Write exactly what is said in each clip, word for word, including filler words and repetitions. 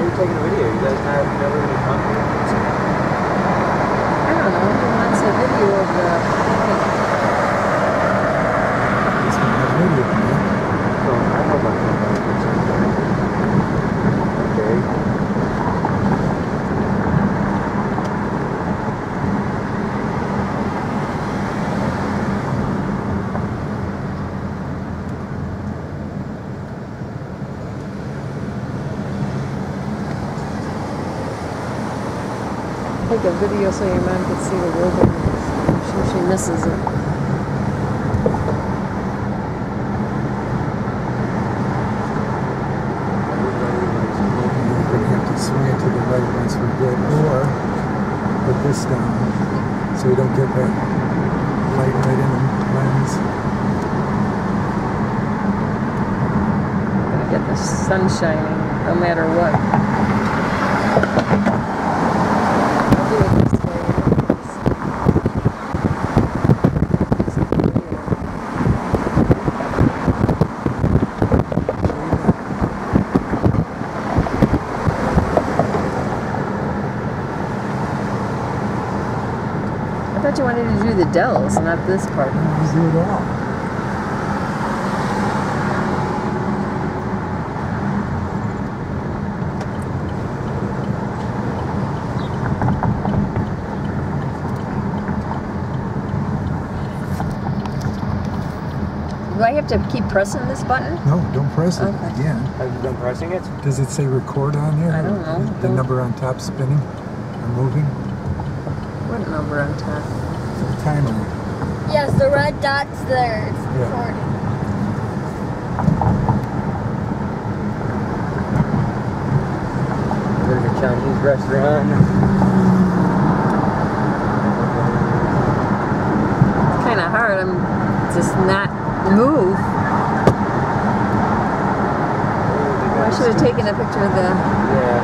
are you taking a video? You guys have never really come here? I don't know. He wants a video of the picnic. He's going to have video of me. So, I know about that. Okay. Take a video so your mom can see the wilderness. I'm sure she misses it. We're going to have to swing it to the right once we're good, or put this down so we don't get that light right in the lens. Gonna get the sun shining no matter what. I'll do it this way. I thought you wanted to do the Dells, not this part. We do it all. Do I have to keep pressing this button? No, don't press it Okay. again. Have you been pressing it? Does it say record on here? I don't know. The, the number on top spinning or moving? What number on top? The timer. Yes, the red dot's there. It's Yeah. recording. There's a Chinese restaurant. It's kind of hard. I'm just not move. I should have taken a picture of the. Yeah.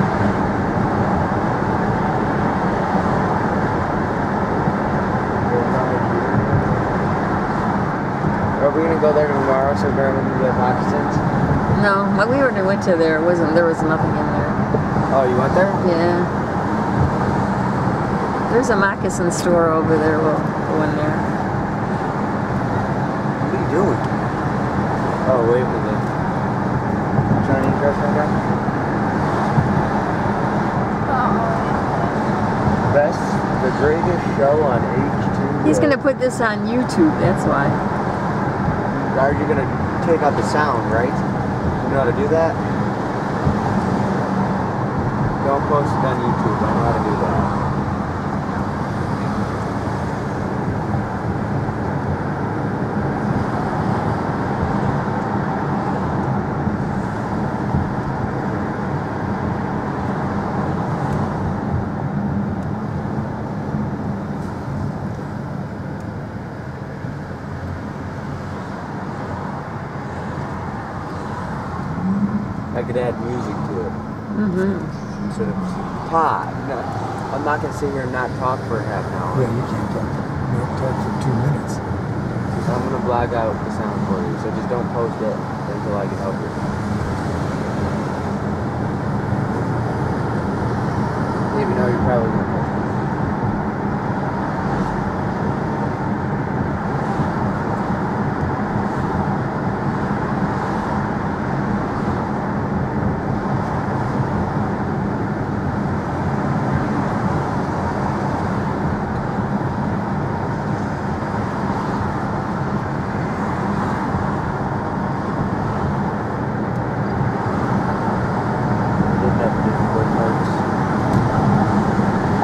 Are we gonna go there tomorrow so grab them the moccasins? No, when we were went to there, wasn't there was nothing in there. Oh, you went there? Yeah. There's a moccasin store over there. We'll go in there. What are you doing? Oh, wait for the Chinese restaurant guy? Best, the greatest show on H two. He's gonna put this on YouTube. That's why. Are you gonna take out the sound, right? You know how to do that? Don't post it on YouTube. I know how to do that. I could add music to it. Mm-hmm. Instead of pod. No, I'm not gonna sit here and not talk for half an hour. Yeah, you can't talk, you can't talk for two minutes. I'm gonna black out the sound for you, so just don't post it until I can help you. Even though you're probably gonna post it. Didn't have difficult parts.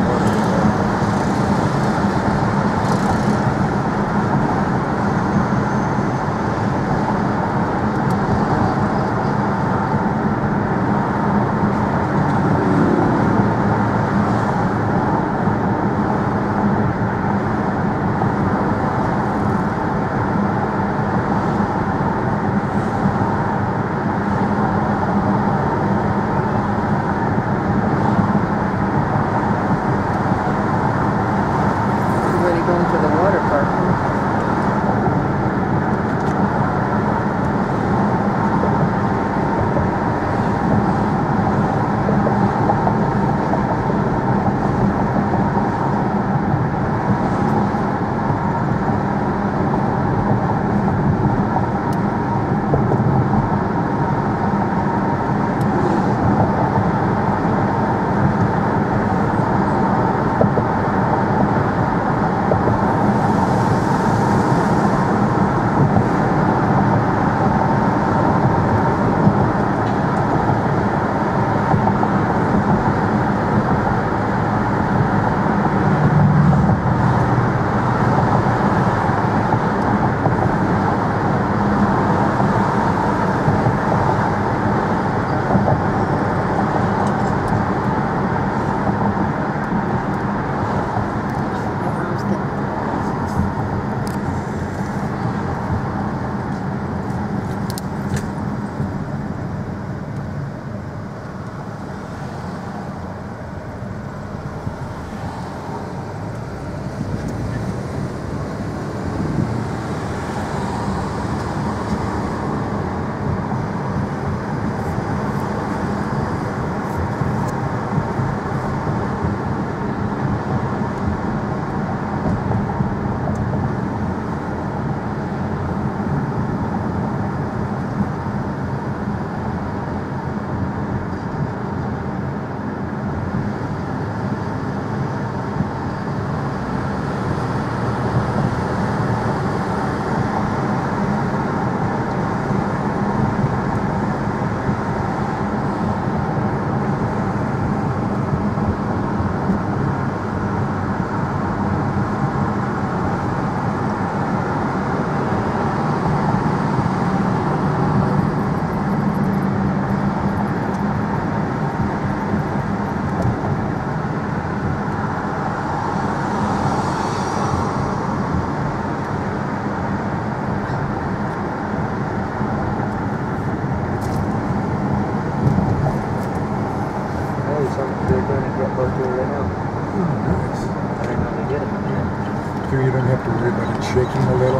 sure you don't have to worry about it shaking a little.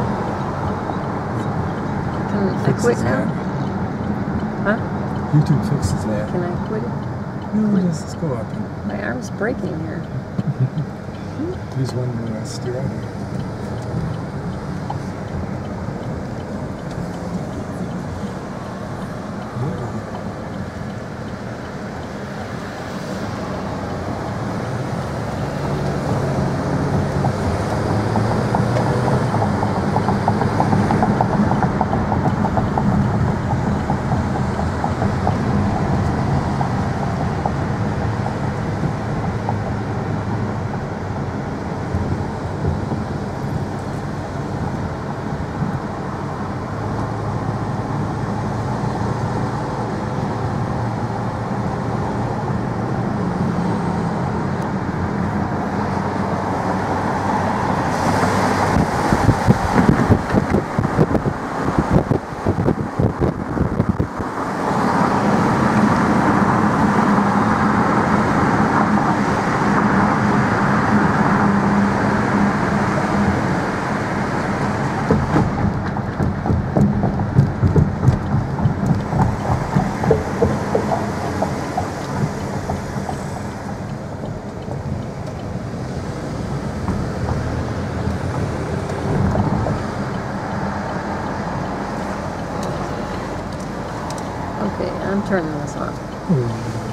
Can I Fixes quit now? that. Huh? YouTube fixes that. Can I quit it? No, just let's go up. My arm's breaking here. Use one to uh, steer out here. Okay, I'm turning this off. Hmm.